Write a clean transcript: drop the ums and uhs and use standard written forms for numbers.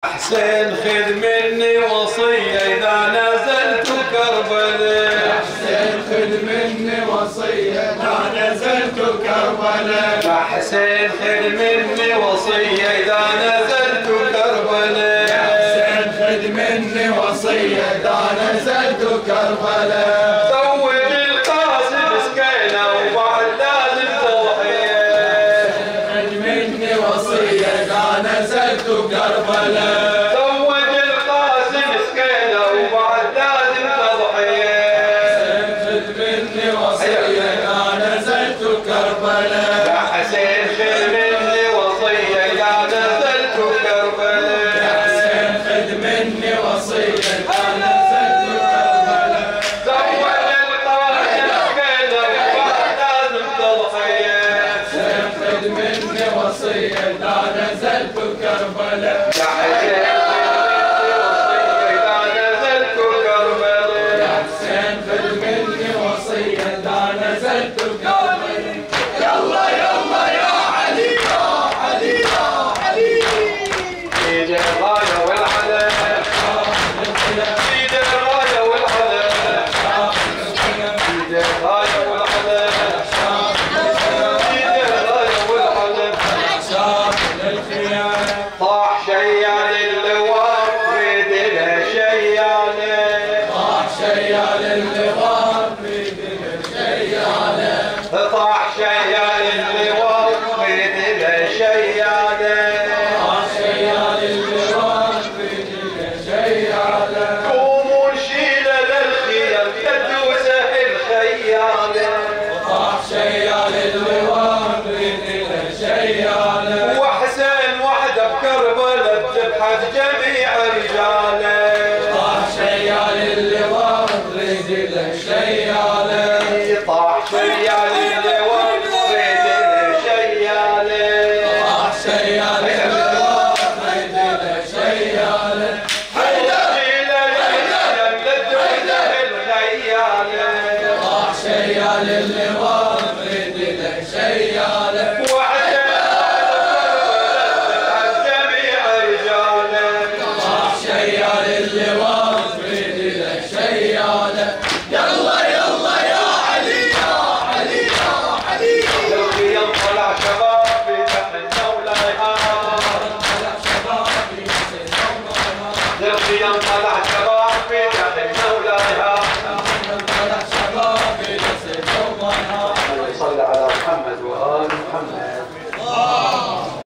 حسين خذ مني وصية إذا نزلت كربلاء. حسين خذ مني وصية إذا نزلت كربلاء. حسين خذ مني وصية إذا نزلت كربلاء. حسين خذ مني وصية إذا نزلت كربلاء. زود القاسم سكينة وبعد لازم تضحية. خذ مني وصية إذا نزلت كربلاء. زود القاسم سكينة وبعد لازم تضحية. خذ مني وصية إذا نزلت كربلاء. يا حسين خذ مني وصية إذا نزلت كربلاء. يا حسين خذ مني وصية إذا نزلت كربلاء. زود القاسم سكينة وبعد لازم تضحية. خذ مني وصية إذا نزلت كربلاء. يا حسين خذ مني وصية إذا نزلت كربلاء. يلا يلا يا علي يا علي يا علي. سيد الراية والعلم، سيد الراية والعلم، سيد الراية والعلم، سيد الراية والعلم. طاح شيال اللواء ريد له شياله. طاح شيال اللواء ريد له شياله. طاح شيال اللواء ريد له شياله. طاح شيال اللواء ريد له شياله. قوموا نشيله للخيل تدوسه الخياله. طاح شيال اللواء ريد له شياله. وحسين وحده بكربلاء بذبحة جميع رجاله. طاح شيال اللواء ريد له شياله. طاح شيال اللواء ريد له شياله. طاح شيال اللواء ريد له شياله. شيله للخيل تدوسه الخياله. طاح شيال اللواء